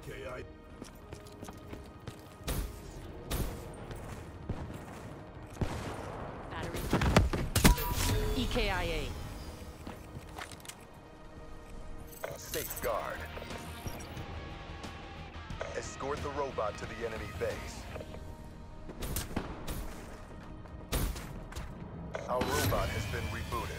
EKI. Battery. EKIA. Safeguard. Escort the robot to the enemy base. Our robot has been rebooted.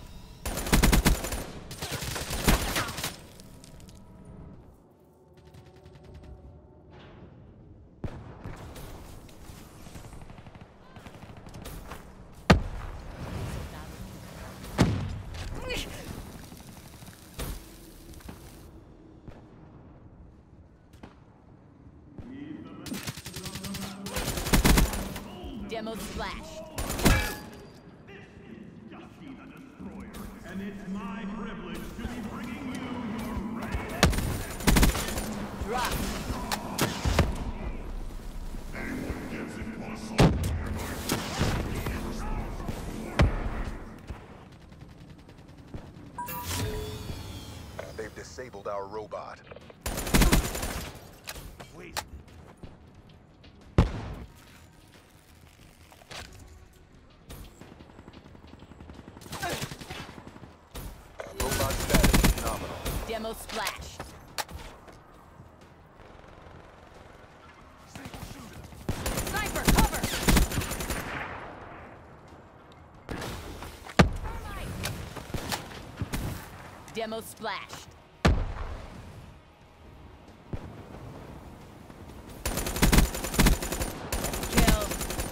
Demo splashed. And it's my privilege to be bringing you your red. Drop. They've disabled our robot. Wasted. Robot status is nominal. Demo splashed. Sniper, cover! Demo splashed. Kill.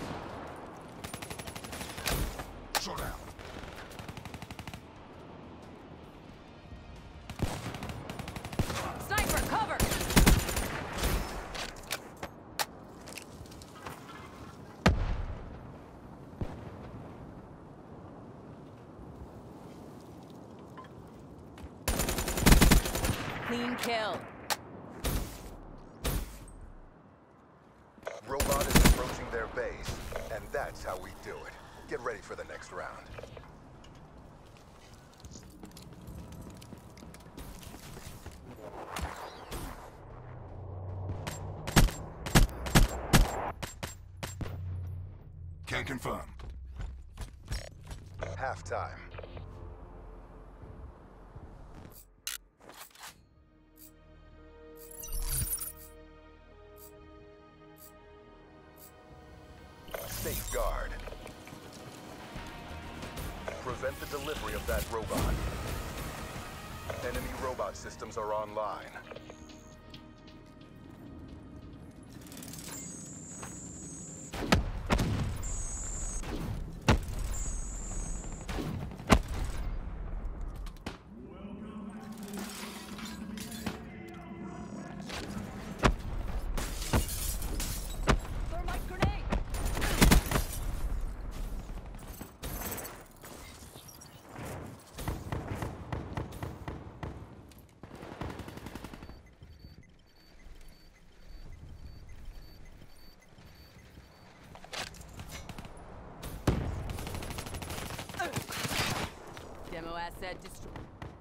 Showdown. Sniper, cover! Clean kill. Robot is approaching their base, and that's how we do it. Get ready for the next round. Can confirm. Halftime. Safeguard. Prevent the delivery of that robot. Enemy robot systems are online. Thermite grenade! Demo asset destroyed.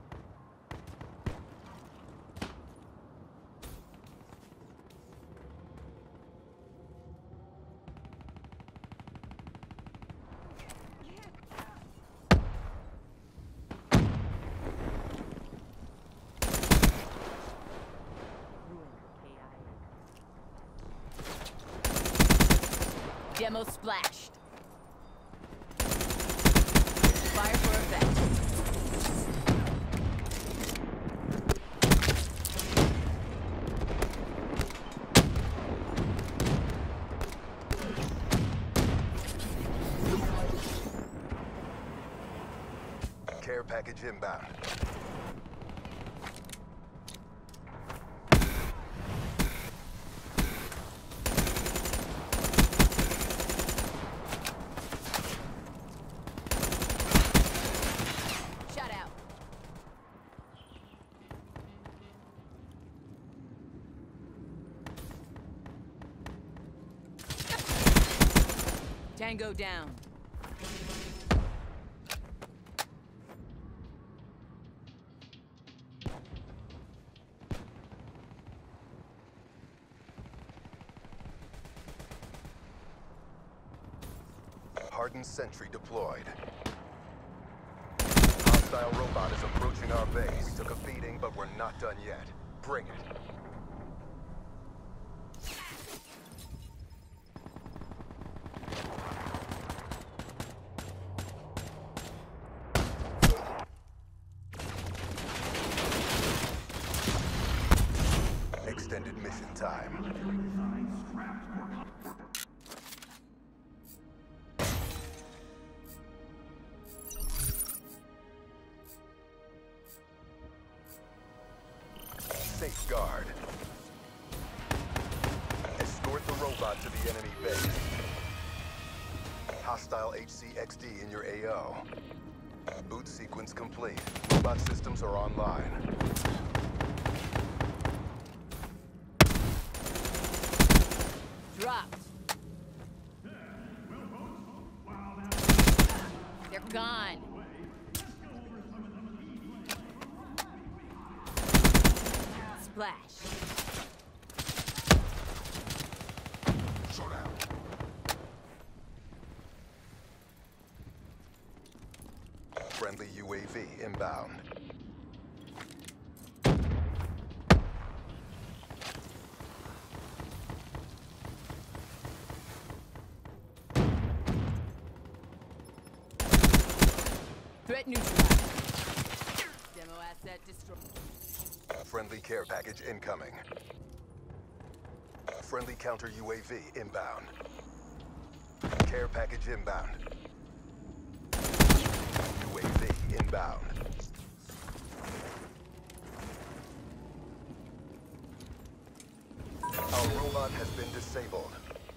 Demo splashed. Fire for effect. Care package inbound. Shut out. Tango down. Hardened sentry deployed. Hostile robot is approaching our base. We took a beating, but we're not done yet. Bring it. Extended mission time. Safeguard. Escort the robot to the enemy base. Hostile HCXD in your AO. Boot sequence complete. Robot systems are online. Dropped. They're gone. Splash. Showdown. Friendly UAV inbound. Threat neutralized. Demo asset destroyed. Friendly care package incoming. Friendly counter UAV inbound. Care package inbound. UAV inbound. Our robot has been disabled.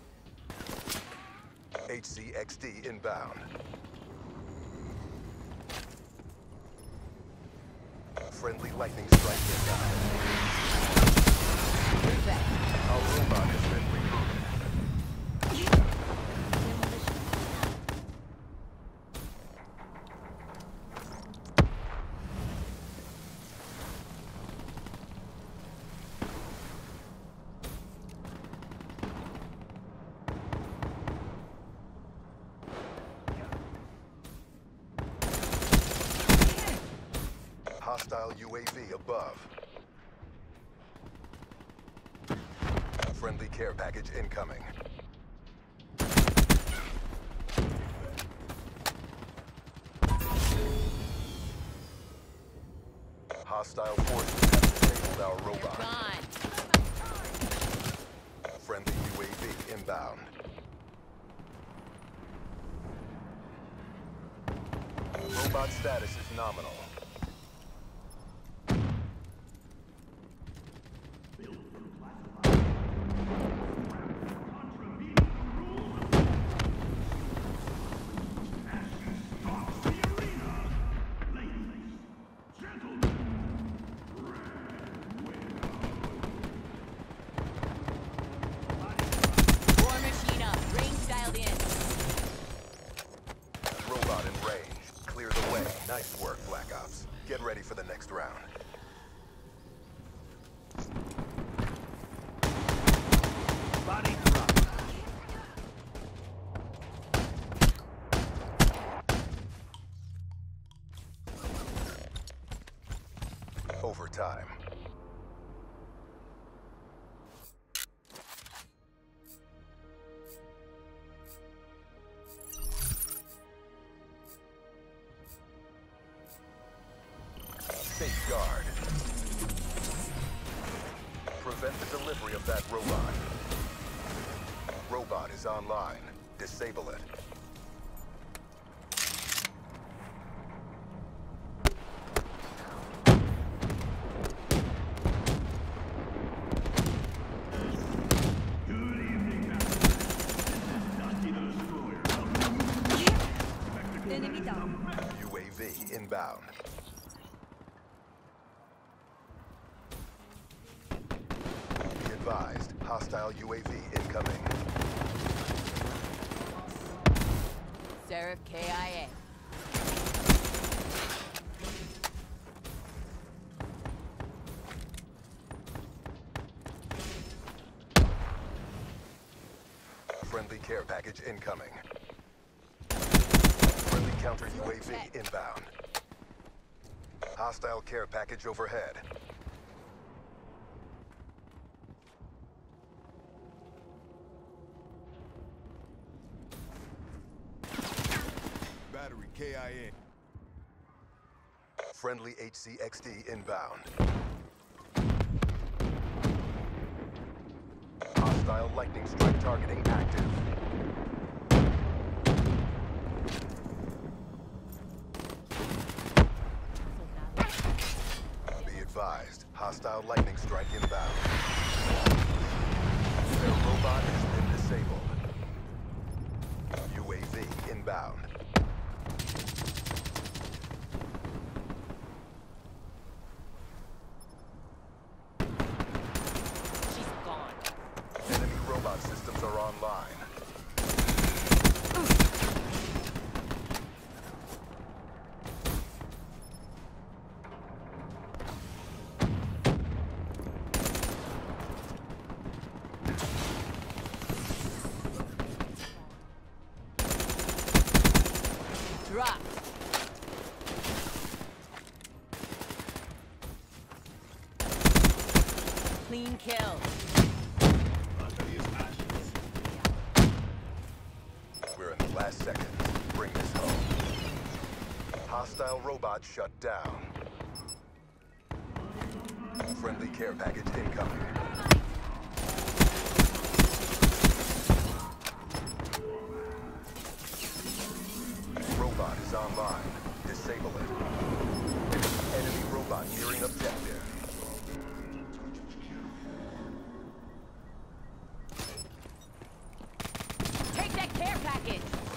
HCXD inbound. Friendly lightning strike inbound. Perfect. Our robot has been rebooted. Hostile UAV above. Friendly care package incoming. Hostile forces have disabled our robot. Gone. Friendly UAV inbound. Robot status is nominal. War machine up. Range dialed in. Robot in range. Clear the way. Nice work, Black Ops. Get ready for the next round. Body drop. Overtime. Safeguard. Prevent the delivery of that robot. Robot is online. Disable it. Good evening, Master. This is Dusty the Destroyer. Enemy down. UAV inbound. Be advised, hostile UAV incoming. Seraph KIA. Friendly care package incoming. Counter UAV inbound. Hostile care package overhead. Battery KIA. Friendly HCXD inbound. Hostile lightning strike targeting active. Be advised, hostile lightning strike inbound. Their robot has been disabled. UAV inbound. She's gone. Enemy robot systems are online. Drop. Clean kill. We're in the last seconds. Bring this home. Hostile robot shut down. Friendly care package incoming. Robot is online. Disable it. Enemy robot nearing objective. Take that care package.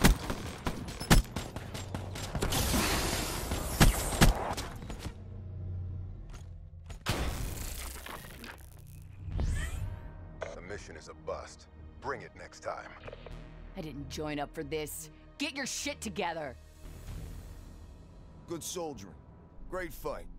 The mission is a bust. Bring it next time. I didn't join up for this. Get your shit together. Good soldiering. Great fight.